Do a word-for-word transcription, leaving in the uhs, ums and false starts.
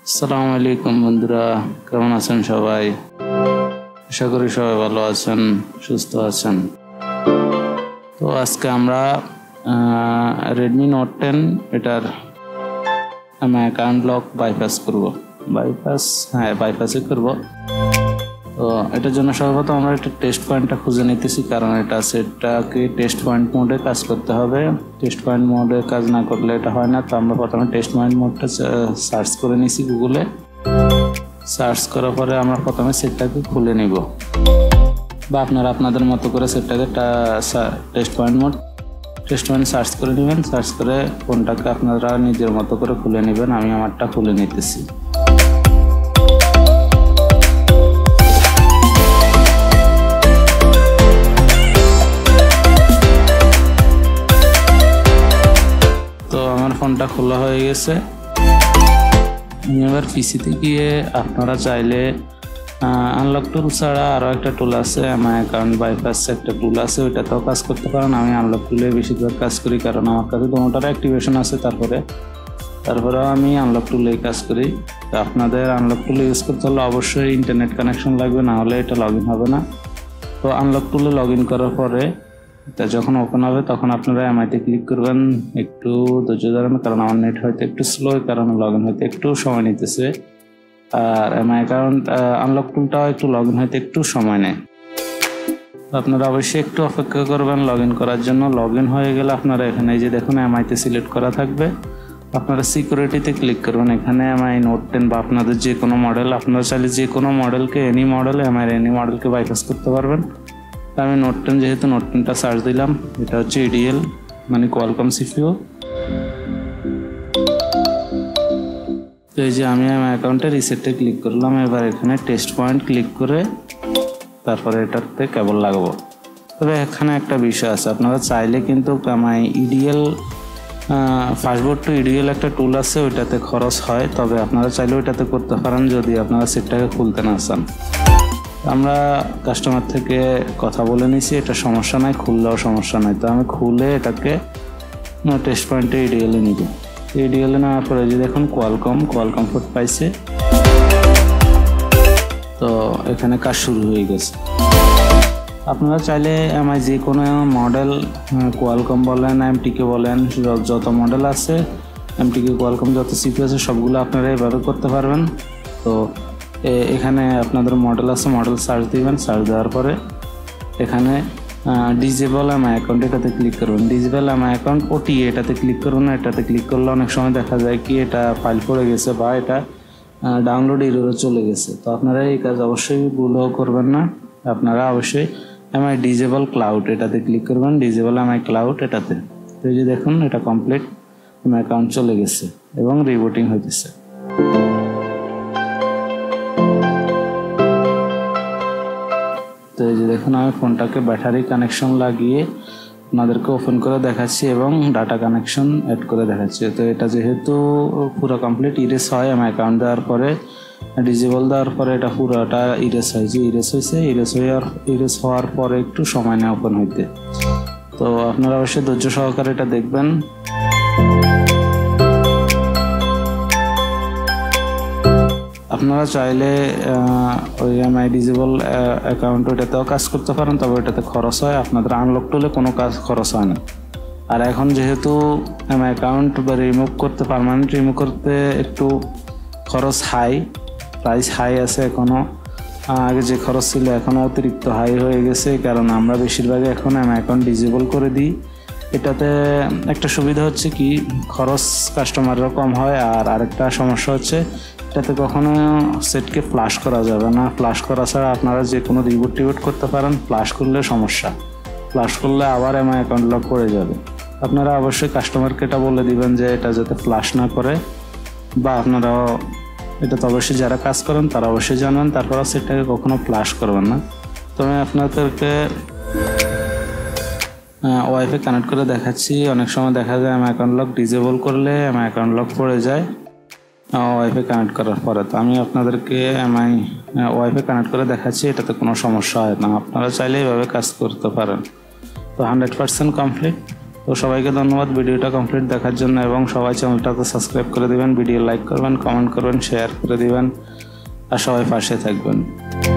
আসসালামু আলাইকুম বন্ধুরা, কেমন আছেন সবাই? আশা করি সবাই ভালো আছেন, সুস্থ আছেন। তো আজকে আমরা রেডমি নোট টেন এটার আমি অ্যাকাউন্ট লক বাইপাস করব। বাইপাস হ্যাঁ বাইপাসই করব। তো এটার জন্য সর্বপ্রথম আমরা একটা টেস্ট পয়েন্টটা খুঁজে নিতেছি, কারণ এটা সেটটাকে টেস্ট পয়েন্ট মোডে কাজ করতে হবে। টেস্ট পয়েন্ট মোডে কাজ না করলে এটা হয় না। তো আমরা প্রথমে টেস্ট পয়েন্ট মোডটা সার্চ করে নিয়েছি গুগলে। সার্চ করার পরে আমরা প্রথমে সেটটাকে খুলে নিব, বা আপনারা আপনাদের মতো করে সেটটাকে test point mode test point search করে নেবেন। সার্চ করে ফোনটাকে আপনারা নিজের মতো করে খুলে নেবেন। আমি আমারটা খুলে নিতেছি। তো আমার ফোনটা খোলা হয়ে গেছে। এবার পিসিতে গিয়ে আপনারা চাইলে আনলক টুল ছাড়া আরও একটা টুল আছে, আমার অ্যাকাউন্ট বাইপাস একটা টুল আছে, ওইটাতেও কাজ করতে পারেন। আমি আনলক টুলে বেশিরভাগ কাজ করি, কারণ আমার কাছে দুটোটার অ্যাক্টিভেশন আছে। তারপরে তারপরেও আমি আনলক টুলেই কাজ করি। তো আপনাদের আনলক টুল ইউজ করতে হলে অবশ্যই ইন্টারনেট কানেকশন লাগবে, না হলে এটা লগ ইন হবে না। তো আনলক টুলে লগ ইন করার পরে এটা যখন ওপেন হবে তখন আপনারা এমআইতে ক্লিক করবেন। একটু ধৈর্য ধরেন, কারণ আমার নেট হয়তো একটু স্লো, কারণ লগ ইন হইতে একটু সময় নিতেছে। আর এমআই অ্যাকাউন্ট আনলক টুলটাও একটু লগ ইন হইতে একটু সময় নেয়। আপনারা অবশ্যই একটু অপেক্ষা করবেন লগ ইন করার জন্য। লগ ইন হয়ে গেলে আপনারা এখানে এই যে দেখুন এমআইতে সিলেক্ট করা থাকবে, আপনারা সিকিউরিটিতে ক্লিক করবেন। এখানে এমআই নোট টেন বা আপনাদের যে কোনো মডেল, আপনারা চাইলে যে কোনো মডেলকে এনি মডেল এমআই এনি মডেলকে বাইপাস করতে পারবেন। আমি নোট টেন যেহেতু নোট টেনটা সার্চ দিলাম, এটা হচ্ছে ইডিএল মানে কোয়ালকম সিপিইউ। তো এই যে আমি আমার অ্যাকাউন্টে রিসেটে ক্লিক করলাম। এবার এখানে টেস্ট পয়েন্ট ক্লিক করে তারপরে এটাতে কেবল লাগাবো। তবে এখানে একটা বিষয় আছে, আপনারা চাইলে কিন্তু আমার ইডিএল ফাস্টবোর্ড টু ইডিএল একটা টুল আছে, ওইটাতে খরচ হয়। তবে আপনারা চাইলে ওইটাতে করতে পারেন যদি আপনারা সেটটাকে খুলতে না চান। আমরা কাস্টমার থেকে কথা বলে নিছি, এটা সমস্যা নাই, খুললেও সমস্যা নাই। তো আমি খুলে এটাকে টেস্ট পয়েন্টে ইডিএলে নিব। ইডিএলে নেওয়ার পরে যে দেখুন কোয়ালকম কোয়ালকম পোর্ট পাইছে। তো এখানে কাজ শুরু হয়ে গেছে। আপনারা চাইলে এমআই যে কোনো মডেল, কোয়ালকম বলেন এমটিকে বলেন, যত মডেল আছে এমটিকে কোয়ালকম যত সিপি আছে সবগুলো আপনারা এভাবে করতে পারবেন। তো এখানে আপনাদের মডেল আছে, মডেল সার্চ দিবেন। সার্চ দেওয়ার পরে এখানে ডিজেবল এমআই অ্যাকাউন্ট এটাতে ক্লিক করবেন। ডিজেবল এমআই অ্যাকাউন্ট ওটি এটাতে ক্লিক করুন। এটাতে ক্লিক করলে অনেক সময় দেখা যায় কি এটা ফাইল পড়ে গেছে বা এটা ডাউনলোড এররে চলে গেছে। তো আপনারা এই কাজ অবশ্যই ভুলও করবেন না। আপনারা অবশ্যই এমআই ডিজেবল ক্লাউড এটাতে ক্লিক করবেন। ডিজেবল এমআই ক্লাউড এটাতে। তো এই যে দেখুন এটা কমপ্লিট এমআই অ্যাকাউন্ট চলে গেছে এবং রিবুটিং হইতেছে। তো এই যে দেখুন আমি ফোনটাকে ব্যাটারি কানেকশন লাগিয়ে আপনাদেরকে ওপেন করে দেখাচ্ছি এবং ডাটা কানেকশন অ্যাড করে দেখাচ্ছি। তো এটা যেহেতু পুরো কমপ্লিট ইরেস হয় এমআই অ্যাকাউন্ট দেওয়ার পরে, ডিজেবল দেওয়ার পরে এটা পুরোটা ইরেস হয়েছে। ইরেস হয়েছে ইরেস হওয়ার ইরেস হওয়ার পরে একটু সময় নেয় ওপেন হইতে। তো আপনারা অবশ্যই ধৈর্য সহকারে এটা দেখবেন। আপনারা চাইলে ওই এমআই ডিজেবল অ্যাকাউন্ট ওইটাতেও কাজ করতে পারেন, তবে ওইটাতে খরচ হয়। আপনাদের আনলক টুলে কোনো কাজ খরচ হয় না। আর এখন যেহেতু এমআই অ্যাকাউন্ট বা রিমুভ করতে পারমানেন্ট রিমুভ করতে একটু খরচ হাই, প্রাইস হাই আছে এখনও। আগে যে খরচ ছিল এখনও অতিরিক্ত হাই হয়ে গেছে, কারণ আমরা বেশিরভাগই এখন এমআই অ্যাকাউন্ট ডিজেবল করে দিই। এটাতে একটা সুবিধা হচ্ছে কি খরচ কাস্টমাররা কম হয়। আর আরেকটা সমস্যা হচ্ছে এটাতে কখনো সেটকে ফ্লাশ করা যাবে না। ফ্লাশ করা ছাড়া আপনারা যে কোনো রিবুট টিবুট করতে পারেন। ফ্লাশ করলে সমস্যা, ফ্লাশ করলে আবার এমআই অ্যাকাউন্ট লক করে যাবে। আপনারা অবশ্যই কাস্টমারকে এটা বলে দিবেন যে এটা যাতে ফ্লাশ না করে, বা আপনারাও এটা তো অবশ্যই যারা কাজ করেন তারা অবশ্যই জানবেন। তারপর সেটটাকে কখনো ফ্লাশ করবেন না। তো আমি আপনাদেরকে ওয়াইফাই কানেক্ট করে দেখাচ্ছি। অনেক সময় দেখা যায় এমআই অ্যাকাউন্ট লক ডিজেবল করলে এমআই অ্যাকাউন্ট লক পড়ে যায় ওয়াইফাই কানেক্ট করার পরে। তো আমি আপনাদেরকে এমআই ওয়াইফাই কানেক্ট করে দেখাচ্ছি, এটাতে কোনো সমস্যা হয় না। আপনারা চাইলে এইভাবে কাজ করতে পারেন। তো হান্ড্রেড পার্সেন্ট কমপ্লিট। তো সবাইকে ধন্যবাদ ভিডিওটা কমপ্লিট দেখার জন্য এবং সবাই চ্যানেলটাকে সাবস্ক্রাইব করে দিবেন, ভিডিও লাইক করবেন, কমেন্ট করবেন, শেয়ার করে দিবেন আর সবাই পাশে থাকবেন।